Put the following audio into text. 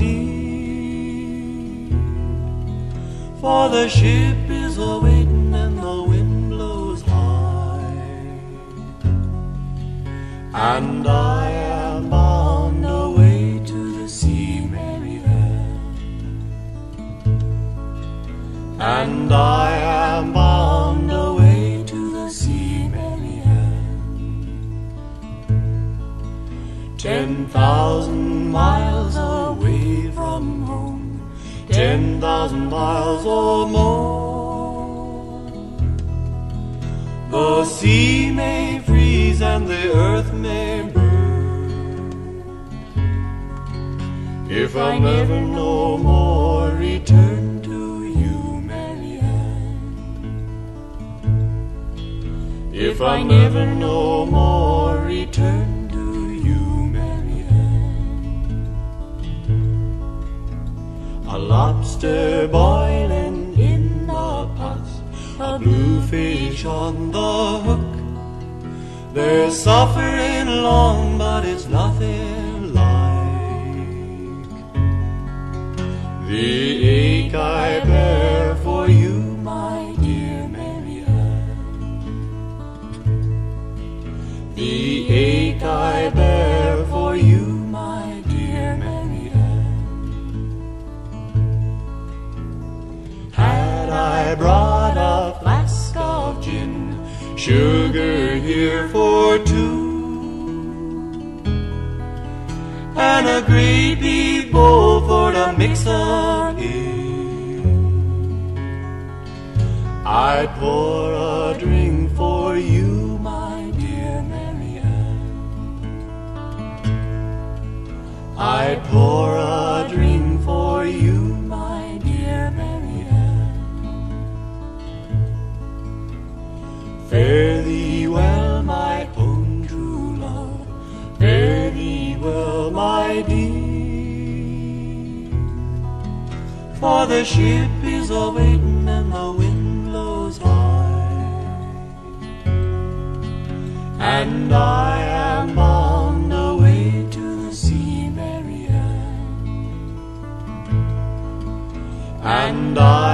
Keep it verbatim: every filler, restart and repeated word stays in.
dear, for the ship is a-waiting and the wind blows high, and I am bound away to the sea, Mary Ann, and I am bound away to the sea, Mary Ann. Ten thousand miles away from home, ten thousand miles or more, the sea may freeze and the earth may burn, if I never no more return to you, Mary Ann, if I never no more return to you, Mary Ann. A lobster boiling in the pot, a bluefish on the hook, they're suffering long, but it's nothing like the ache I bear for you, my dear Mary Ann, the ache I bear for you, my dear Mary Ann. Had I brought a flask of gin, sugar here for two, and a great big bowl for to mix up in, I'd pour a drink for you, my dear Mary Ann, I'd pour a drink for you, my dear Mary Ann. Fare thee well, my own true love, fare thee well, my dear, for the ship is a-waiting and the wind blows high, and I am bound away to the sea, Mary Ann, and I